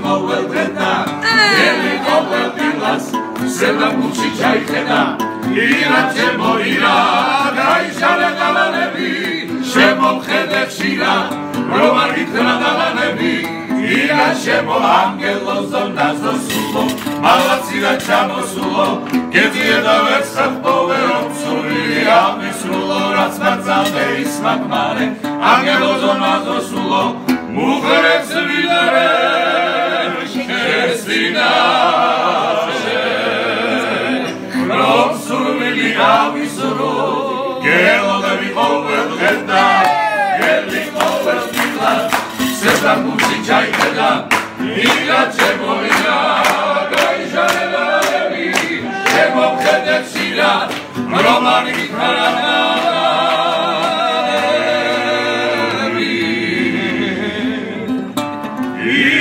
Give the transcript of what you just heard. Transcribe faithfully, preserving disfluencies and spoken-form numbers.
ყოველ დღედა ელი ყოველ დილას სელამუში ჩაიხედა ირა ჩემო ირა გაიშალე გალანები შემომხედე ხშირად რომ არ გითხრა დალანები ირა შემო ანგელოზო ნაზოსულო მალაცირა ჩამოსულო გეძიე და ვერ საფოვე რომ სული ამისრულო რაც მაწალე ის მაგმარე ანგელოზო ნაზოსულო მუღერებს ვიდრე შეცინაშე რომ სული ამისრულო გელოდები ყოველ დღედა გელი ყოველ დილას სებრაგუში ჩაიხედა ირა ჩემო ირა გაიშალე გალანები შემომხედე ხშირად რომ არ გითხრა დალანები